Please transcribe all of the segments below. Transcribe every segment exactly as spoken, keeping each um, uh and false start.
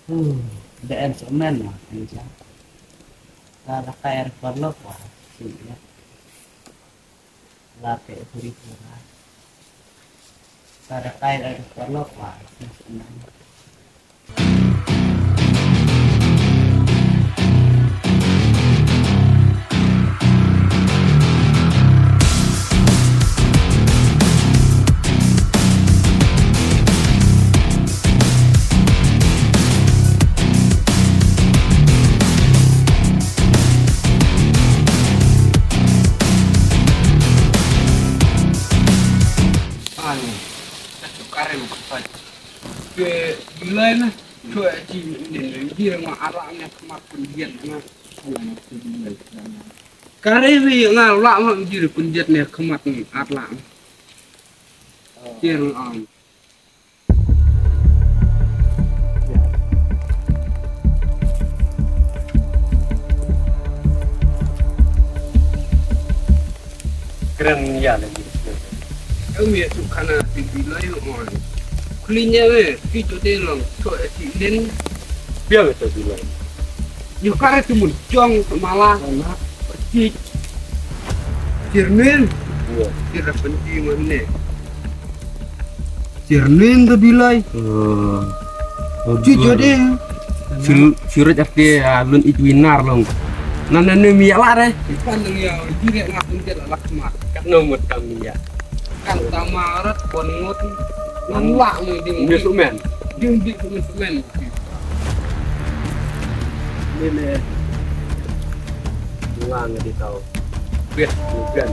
Uh, the instrument lah, bisa. Kalau kayak perlu wah, sih ya. Laki pura-pura. Kalau kayak perlu wah, instrumen. Anu, satu karen saja. Ke gila na, coba ci ini dia nggak arahnya kemakan dia na. Kare wi nggak lama jadi penjatnya kemakan arah. Dia ang. Keren ya lagi. Kami itu karena di wilayah orang. Kulinya we, itu dia lang, coba ci ini. Biar betul bilang. Yo kare tu muncung malah na, ci. Cirnin, Iya. kira penting mana? Cirnin tu bilai. Oh. Ci jadi. Surat F D belum itwinar long. Nana ne miya lah deh. Pandang ya, jadi ngapun dia lah kemat. Kan nomor kami ya. Kan tamarat kongot nolak nih di Ini sumen. di di konsumen. Ini bunga nggak tahu. Bet bukan.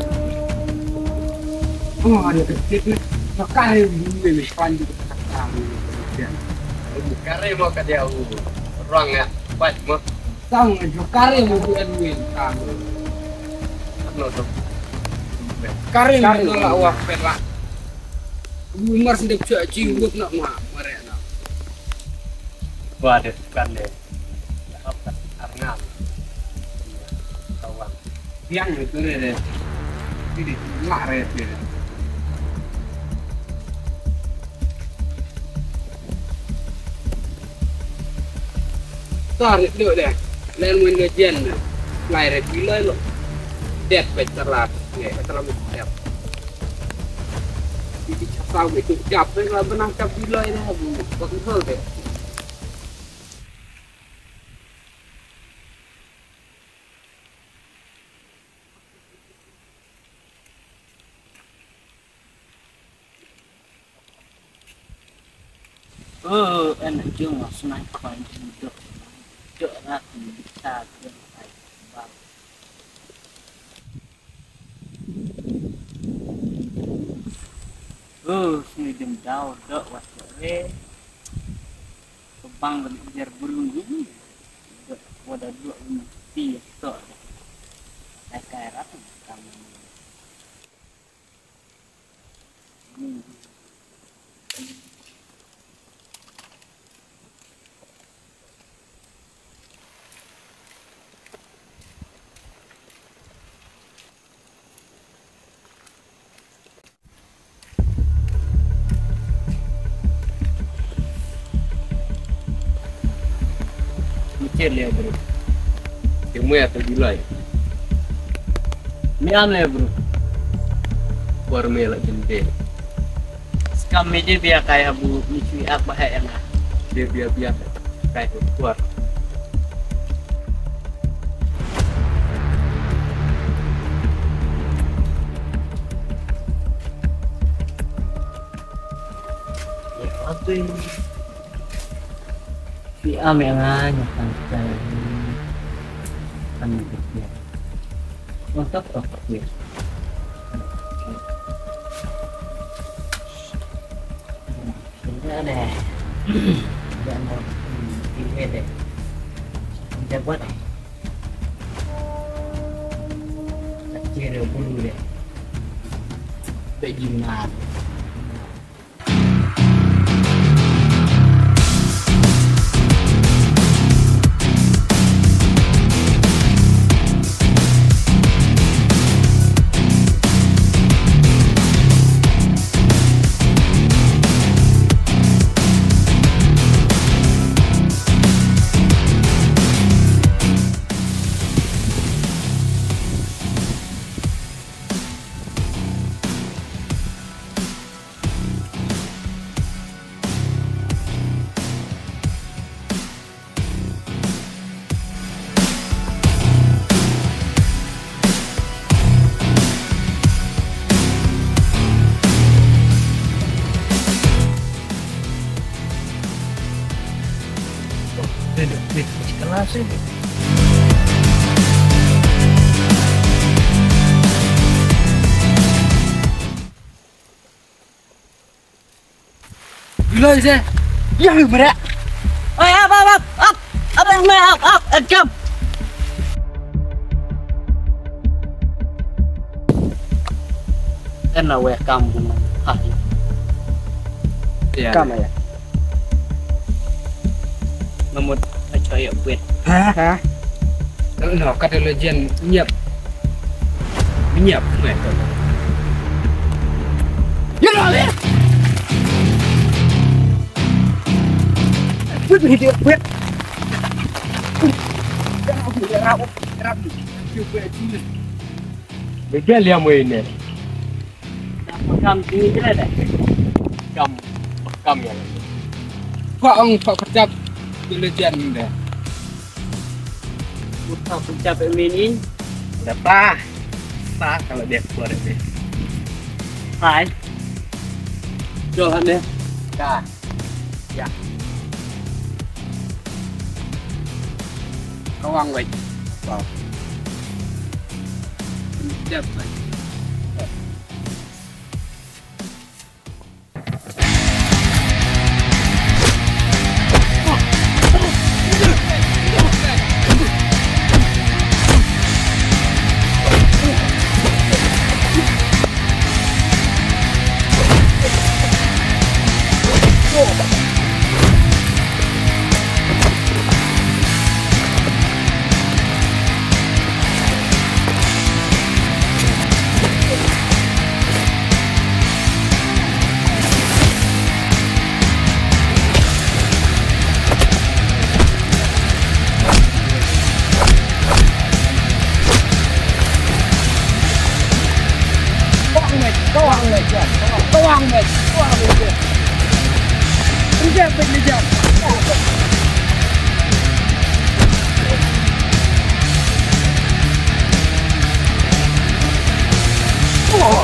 Oh ada kecil nih. Pakai ini panjang kacang. Kare mau ke dia orang ya. Pas mau Tahu nggak kare mau buat win kamu. no tuh. Kare nolak wah perak. Umar sedang caci buat nak mak mereka. Wah ada bukan deh. Apa arnam. Tawang. Tiang itu deh. Ini laret deh. Tarik dulu deh. Lain main gajian. Laret bila lo. Dek pecerlat. Ya, pecerlat dek. Jadi tahu itu capek lah menangkap bila ini bu. Betul deh. Oh, enak juga sniper itu. Cok lah bisa dia bang. Oh, sini dem jauh dok wasore. Kebang lebih jar burung ini. Dok, wadah dua mesti dok. Kayak kayak apa kamu? Hmm. Mikir ya bro. Kamu ya tuh gila ya. Miam ya bro. Warmela jende. Sekarang meja biar kayak bu micui apa yang Dia biar-biar kayak keluar. apa ini? Si Am yang hanya kan kan kerja. Untuk apa ya? Sudah deh. Jangan mau ini deh. Jangan buat deh. Kecil dulu deh. Bagaimana? duduk di kelas ini. Gila sih. Ya berak. Oi, up, up, up, up, up, up, up, up, and come. Em là quẹt cầm hả? Iya. Cầm ya? Memut chơi ở quẹt. Hả? Hả? Nó kata legian nyiap. Nyiap nggak itu. Ya lah. Quẹt đi đi quẹt. Beda liam ini. Cầm gì thế này? Kam, kam ya. Pak ông pak kerja legian deh. Kita pencapek mini. Udah tah. Tah kalau dia keluar ini. Hai. Johan deh. Dah. Ya. Kawang baik. Wow. Siap baik. Kawang legian, kawang legian, kawang legian. Legian, legian. Oh.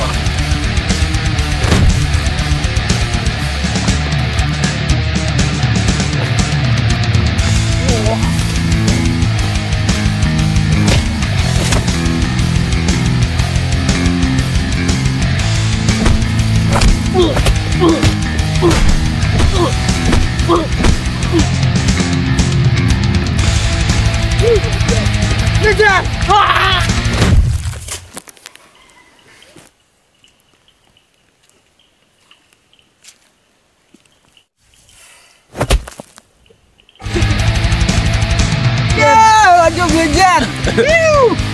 Legian! Ah! Ya, lanjut Legian!